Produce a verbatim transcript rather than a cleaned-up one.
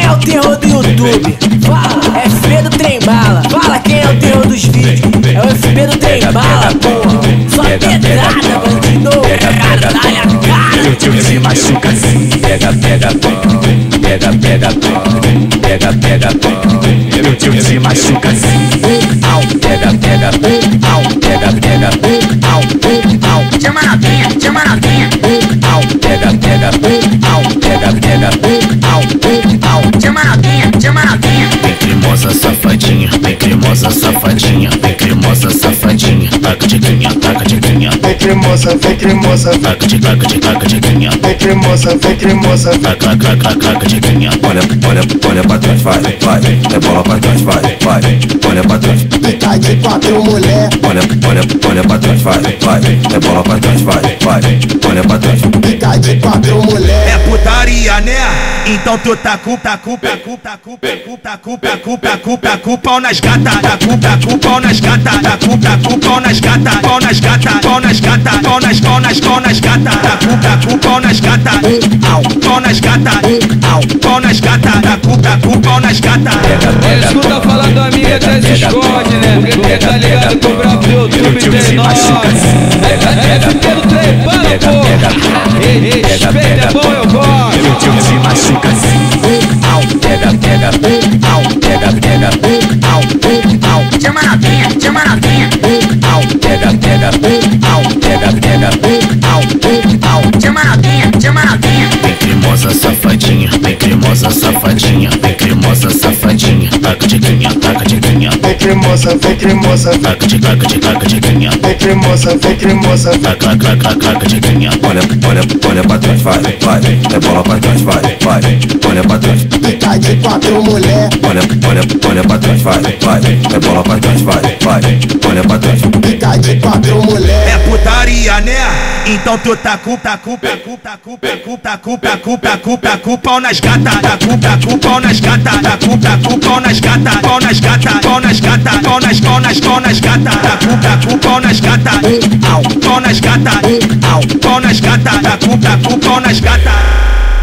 é o terror do YouTube? Fala, F B do Trem Bala. Fala quem é o terror dos vídeos. É o F B do Trem Bala, porra. Só pedrada, bandido. Cara, dá a cara. Tio se machuca assim. Pega, pega, pega, pega, pega, pega, pega. Tio se machuca assim. Au, pega, pega, au, pega, pega, au, au. Chama novinha, chama novinha. Au, pega, pega, au, pega, pega, au, au. Chama novinha, chama novinha. Vem cremosa safadinha, vem cremosa safadinha, vem cremosa safadinha. Taca tiquinha, taca tiquinha. Vem cremosa, vem cremosa. Taca de taca de taca tiquinha. Vem cremosa, vem cremosa. Taca, taca, taca tiquinha. Olha, olha, olha pra trás, vai, vai. É bola pra trás, vai, vai. Olha pra trás. Fica de quatro mulher. Olha, olha, olha pra trás, vai, vai. É bola pra trás, vai, vai. Olha pra trás. Fica de quatro mulher. É putaria, né? Então tu tá cu, tá cu, tá cu, tá cu, tá cu, tá cu, tá cu, tá cu, tá cu, pau nas gata, tá cu, tá cu, pau nas gata, tá cu, tá cu, pau nas gata, pau nas gata, pau nas gata, pau nas, pau nas, pau nas gata, tá cu, tá cu, pau nas gata, au, pau nas gata, au, pau nas gata, tá cu, tá cu, pau nas gata. Escuta falar da amiga até se esconde, né? Porque tá ligado que o brabo do YouTube tem nós. É F B do Trem Bala, pô. Respeita, é bom, eu gosto. Tio se machuca assim. Au, pega, pega, au, pega, pega, au, au. Chama novinha, chama novinha. Au, pega, pega, au, pega, pega, au, au. Chama novinha, chama novinha. Vem cremosa safadinha, vem cremosa safadinha, vem cremosa safadinha. Taca tiquinha, taca tiquinha. Vem cremosa, vem cremosa. Taca de taca de taca tiquinha. Vem cremosa, vem cremosa. Taca, taca, taca tiquinha. Olha, olha, olha pra trás, vai, vai. É bola pra trás, vai, vai. Olha pra trás. Fica de quatro mulher. Olha, olha, olha pra trás, vai, vai. É bola pra trás, vai, vai. Olha pra trás. Fica de quatro mulher. É putaria, né? Então tu tá cu, tá cu, tá cu, tá cu, tá cu, tá cu, tá cu, tá cu, tá cu, pau nas gata, tá cu, tá cu, pau nas gata, tá cu, tá cu, pau nas gata, pau nas gata, pau nas gata, pau nas, pau nas, pau nas gata, tá cu, tá cu, pau nas gata, au, pau nas gata, au, pau nas gata, tá cu, tá cu, pau nas gata.